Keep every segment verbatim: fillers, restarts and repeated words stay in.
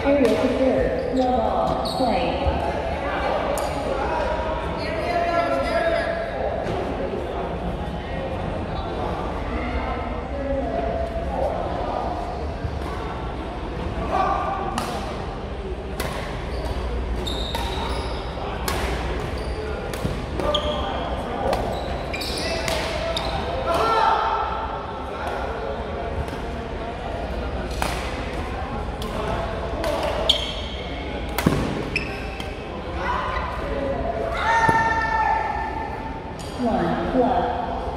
Ariel to serve. Love all. Play. One, plus.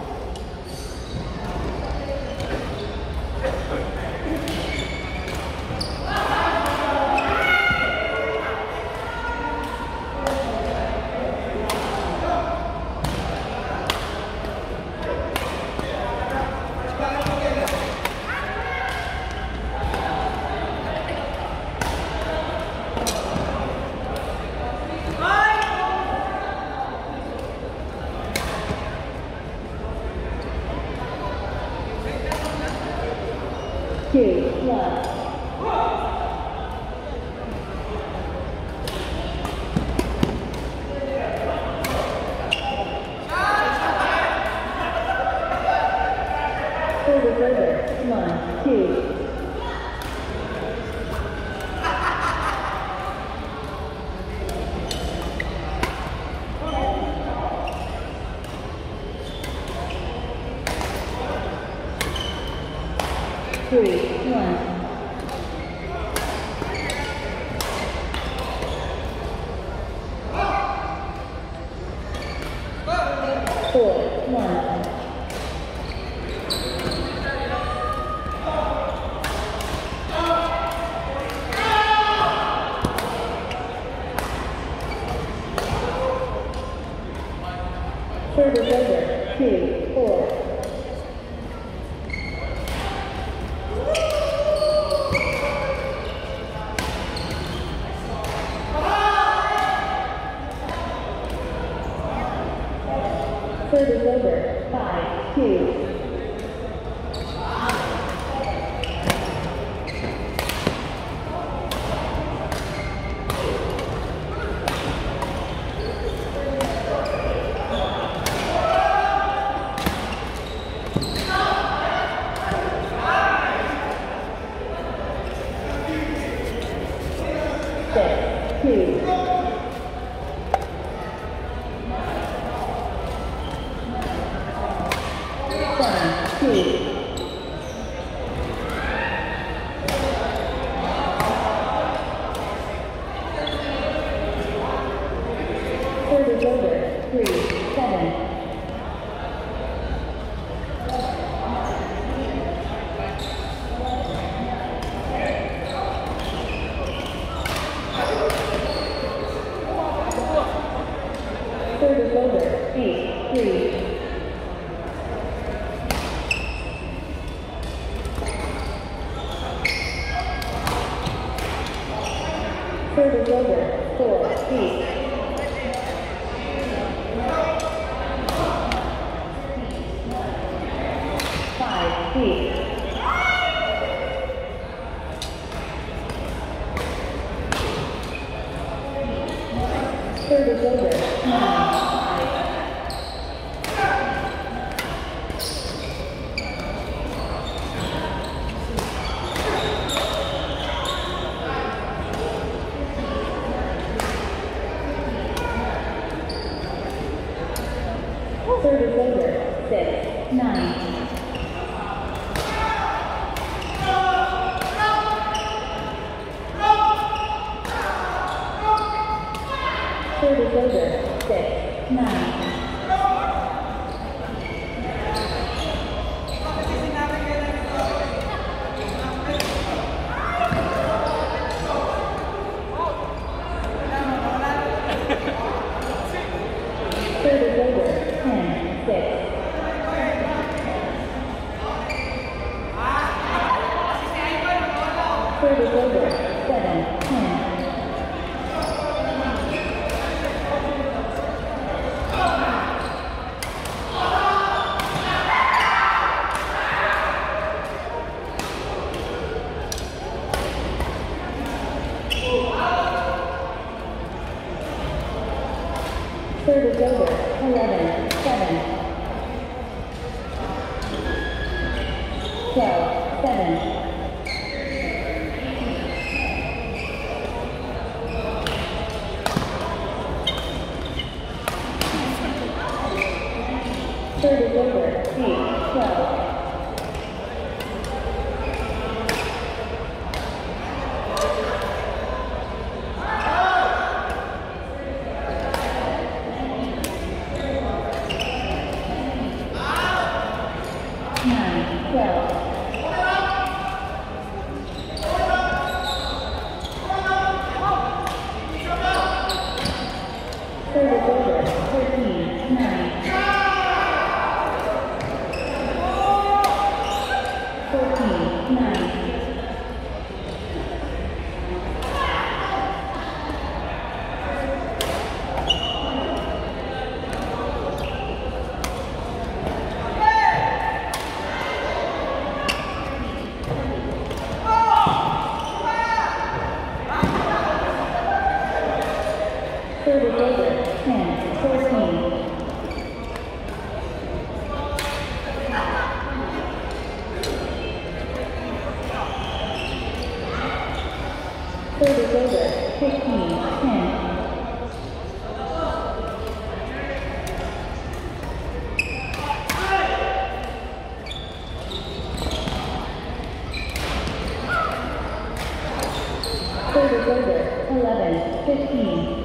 Two, plus. Further, further. One, two. Three, one. Four, one. Further, further. Two, four. Third is over. Five, two. Six, two. Seven, two. Third is over. Three, seven. Third is over. Eight, three. Third is over. Four, eight. Five, eight. Third is over. Nine. Third is over. Six, nine. Third is over. Six, nine. Third is over. Ten, six. Third is over. Seven, ten. Third is over. Eleven. Seven. Twelve. Seven. Third is over. Eight. Twelve. Nine. Twelve. Third is over. Thirteen. Nine. Fourteen. Nine. Third is over. Ten. Fourteen. Third is over. Fifteen. Ten. Third is over. Eleven. Fifteen.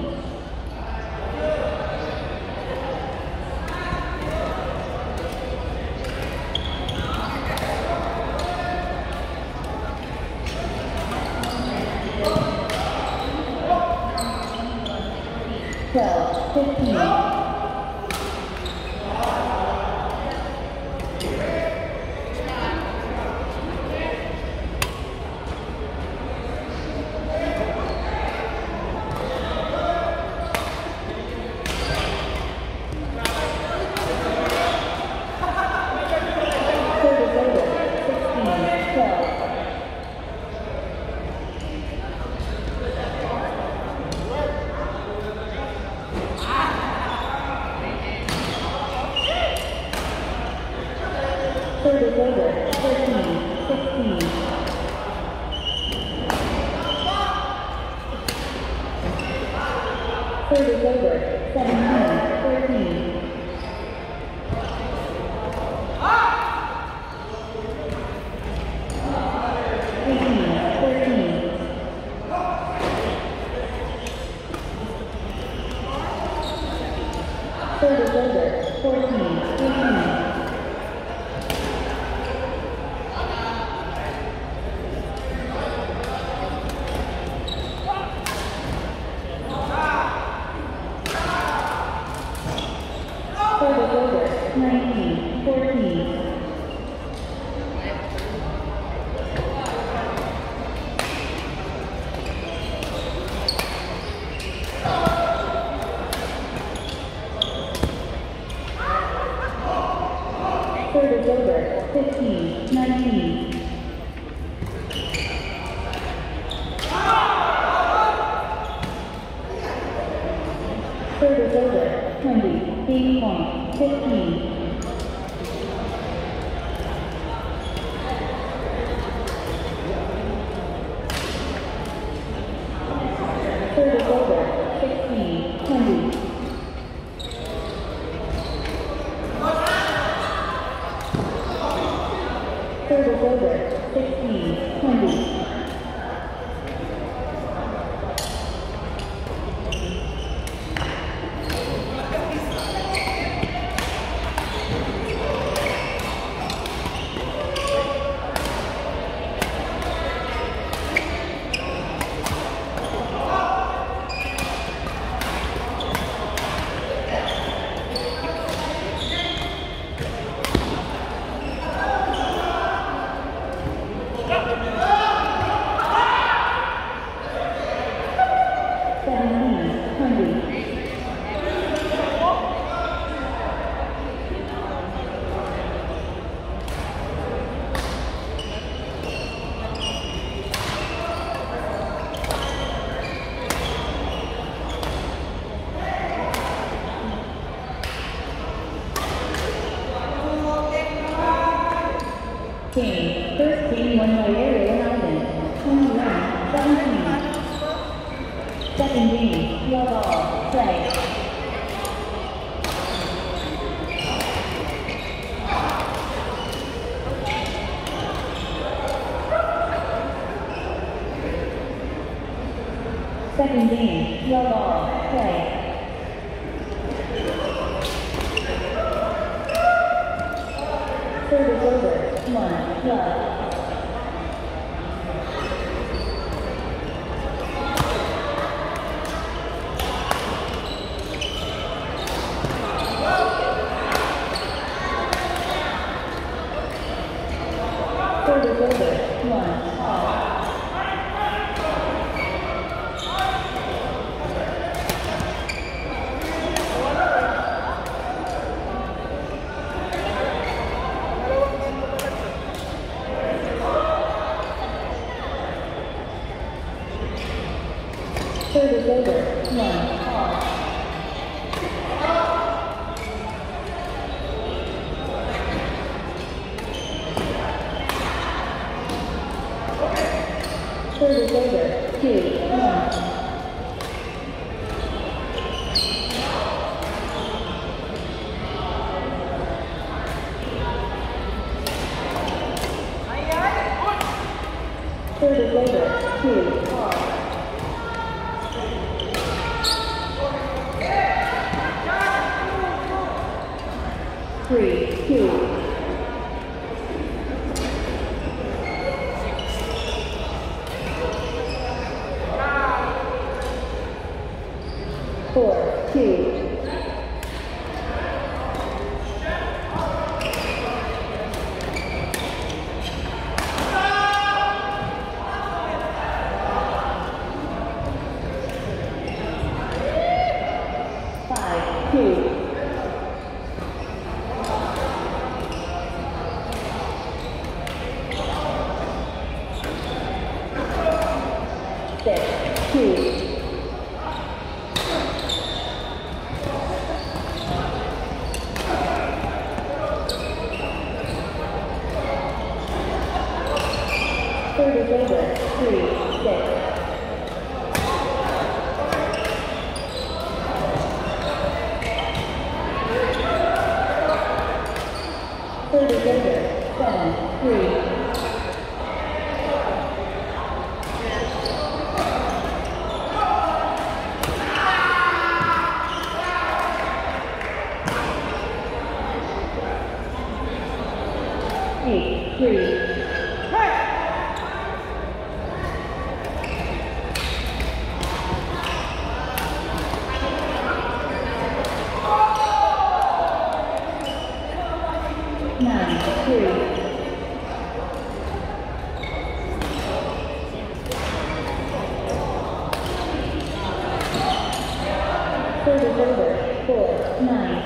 Twelve. Fifteen. Third is over. Sixteen. Twelve. Third is over. Thirteen. Sixteen. Third is over. Seventeen. Thirteen. Eighteen. Thirteen. Third is over. Fourteen. Eighteen. Third is over. Nineteen. Fourteen. Third is over. Fifteen. Nineteen. Third is over. Twenty. Eight point. Fifteen. Third is over. Sixteen. Twenty. Third is over. Sixteen. Twenty. Second game, love all, play. Second game, love all, play. Third is over, one, love. Third is over, one, all. Third is over, one, all. Third is over, two, one. Third is over, two, all. Three, two. Four, two. Five, two. Six, two. Third is over, three, six. Third is over, seven, three. Eight, three. Nine, three. Third is over, four, nine.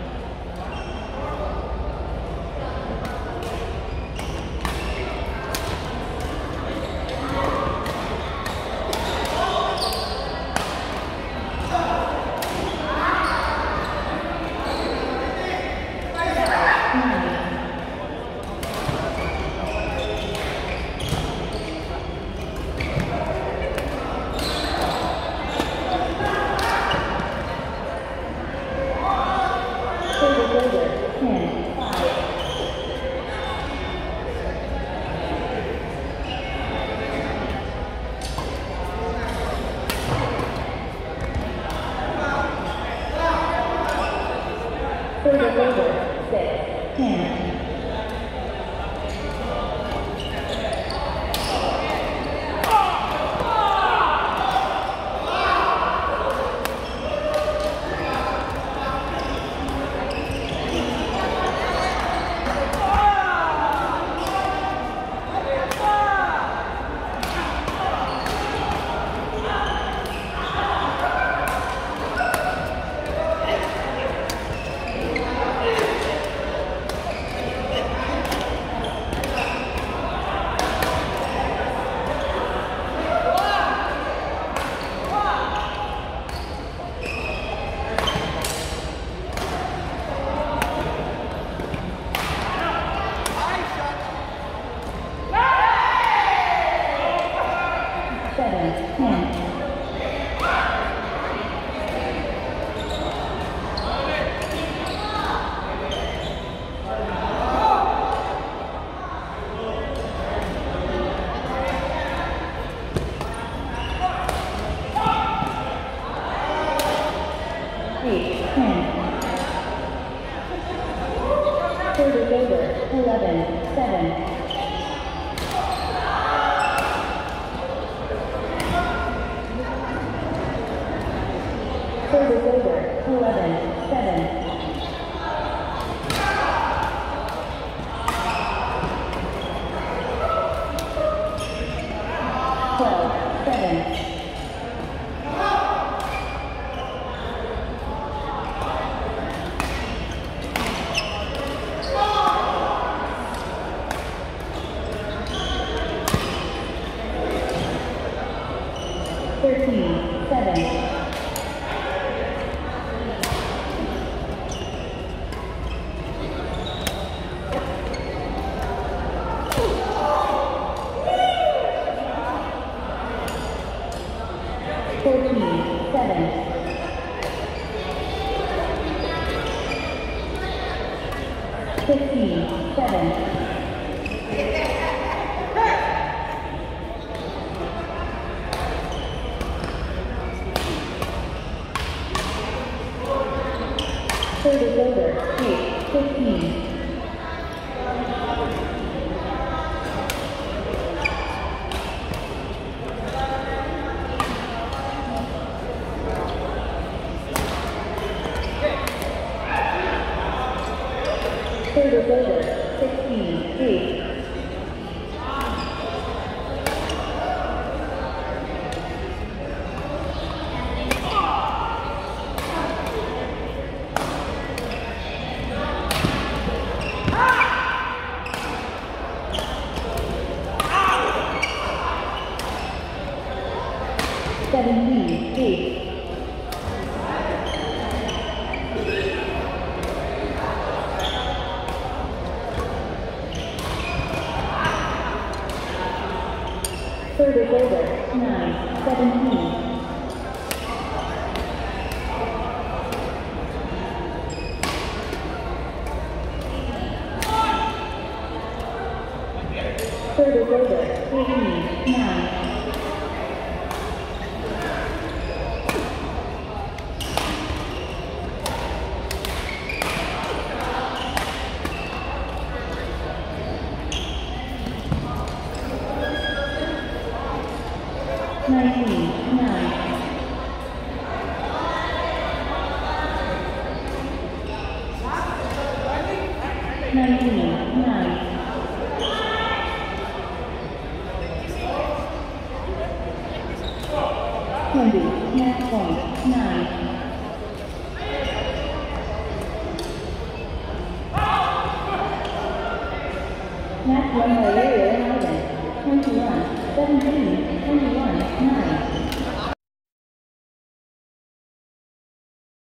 Third is over, six, ten. Seven, ten. seven. Service over, eleven, seven. twelve, seven. thirteen, seven. fourteen, seven. fifteen, seven. Service over, eight, fifteen. Service over, sixteen, eight. seventeen, eight. Service over, nine, seventeen. Service over, eighteen, nine. nineteen, nine. nineteen, nine. twenty, match point, nine. Match won by Ariel and Rodel. twenty-one, seventeen, twenty-one, nine.